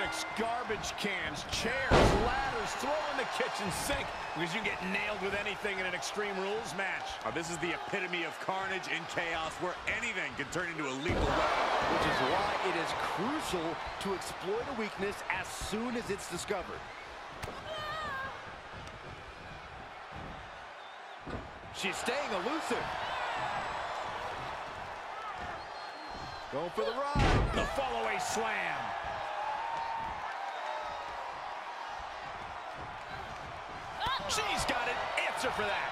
bricks, garbage cans, chairs, ladders, throw in the kitchen sink because you get nailed with anything in an Extreme Rules match. This is the epitome of carnage and chaos where anything can turn into a lethal weapon. Which is why it is crucial to exploit a weakness as soon as it's discovered. She's staying elusive. Going for the ride. The follow-away slam. She's got an answer for that.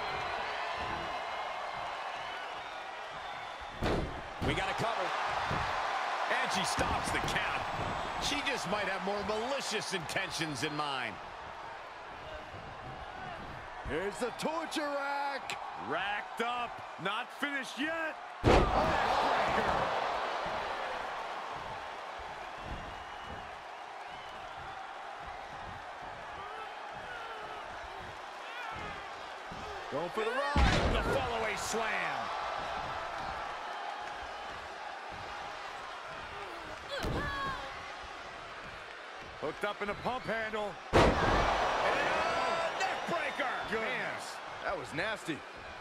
We got it covered. And she stops the count. She just might have more malicious intentions in mind. Here's the torture rack. Racked up, not finished yet. Going for the ride. The follow-away slam. Hooked up in a pump handle. Neck breaker. Goodness, that was nasty.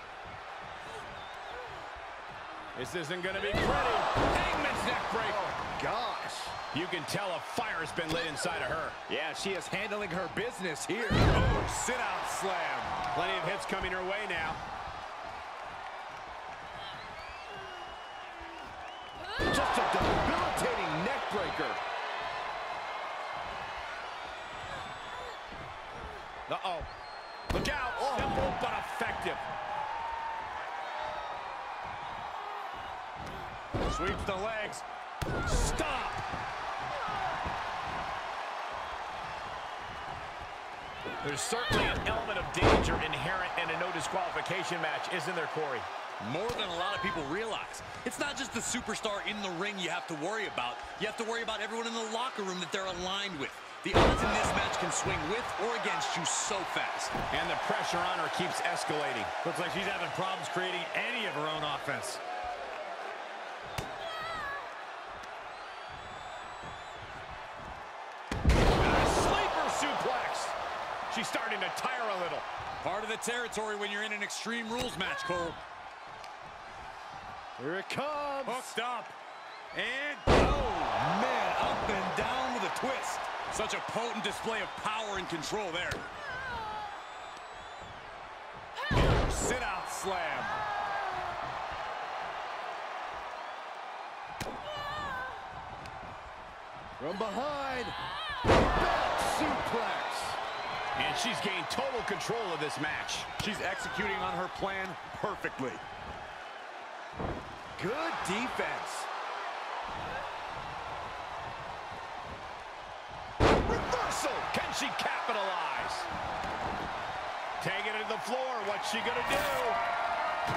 This isn't going to be pretty. Hangman's neck breaker. Oh, gosh. You can tell a fire's been lit inside of her. Yeah, she is handling her business here. Oh, sit-out slam. Plenty of hits coming her way now. Just a debilitating neck breaker. Uh-oh. Look out. Oh. Simple but effective. Sweeps the legs. Stop. There's certainly an element of danger inherent in a no disqualification match, isn't there, Corey? More than a lot of people realize. It's not just the superstar in the ring you have to worry about. You have to worry about everyone in the locker room that they're aligned with. The odds in this match can swing with or against you so fast. And the pressure on her keeps escalating. Looks like she's having problems creating any of her own offense. Sleeper suplex. She's starting to tire a little. Part of the territory when you're in an Extreme Rules match, Cole. Here it comes. Hooked up. And Oh, man, up and down with a twist. such a potent display of power and control there. Sit-out slam. From behind. Back suplex. And she's gained total control of this match. She's executing on her plan perfectly. Good defense. Reversal. Can she capitalize? Taking it to the floor. What's she gonna do?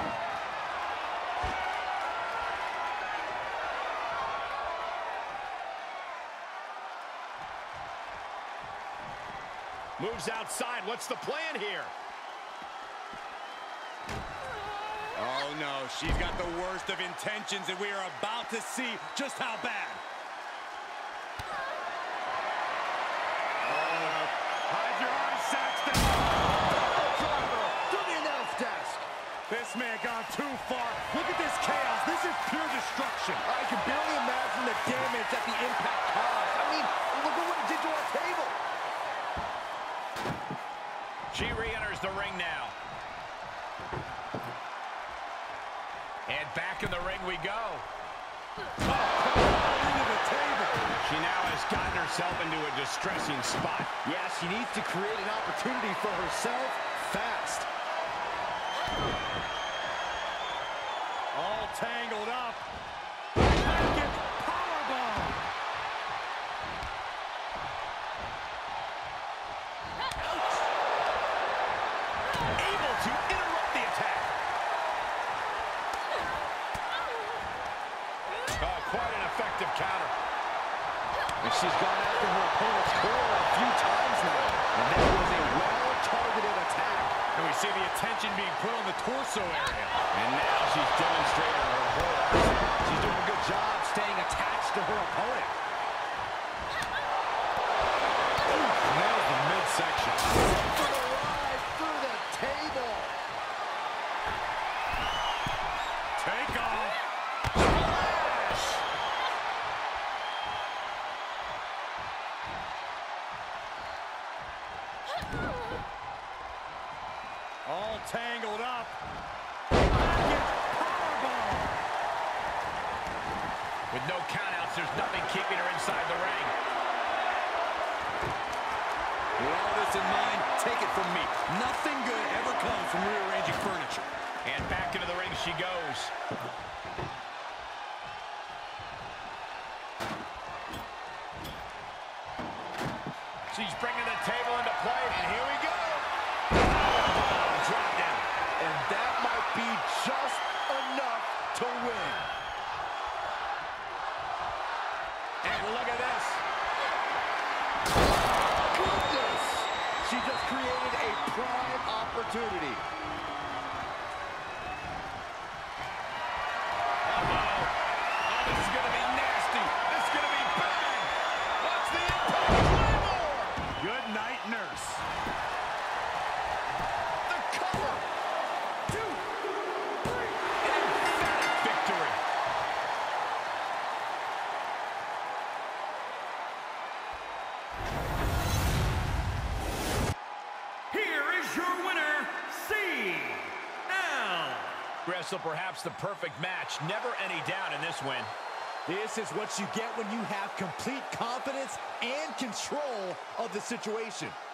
Moves outside. What's the plan here? Oh, no. She's got the worst of intentions, and we are about to see just how bad. Hide your eyes, Saxton. To the announce desk. This man gone too far. Look at this chaos. This is pure destruction. I can barely imagine the damage that the impact caused. I mean, look at what it did to our table. She re-enters the ring now. And back in the ring we go. Into the table. She now has gotten herself into a distressing spot. Yeah, she needs to create an opportunity for herself fast. All tangled up. Powerbomb. Able to interrupt the attack. Oh, quite an effective counter. And she's gone after her opponent's core a few times now. And that was a well-targeted attack. And we see the attention being put on the torso area. And now she's demonstrating her whole arsenal. She's doing a good job staying attached to her opponent. in mind, take it from me. Nothing good ever comes from rearranging furniture. And back into the ring she goes. She's bringing the table into play, and here we go. Drop down. And that might be just enough to win. And look at this. Goodness! She just created a prime opportunity. This is going to be nasty. This is going to be bad. What's the impact? Claymore! Good night, nurse. The cover. 2, 3. Emphatic victory. Here is your winner, CL. Wrestle perhaps the perfect match. Never any doubt in this win. This is what you get when you have complete confidence and control of the situation.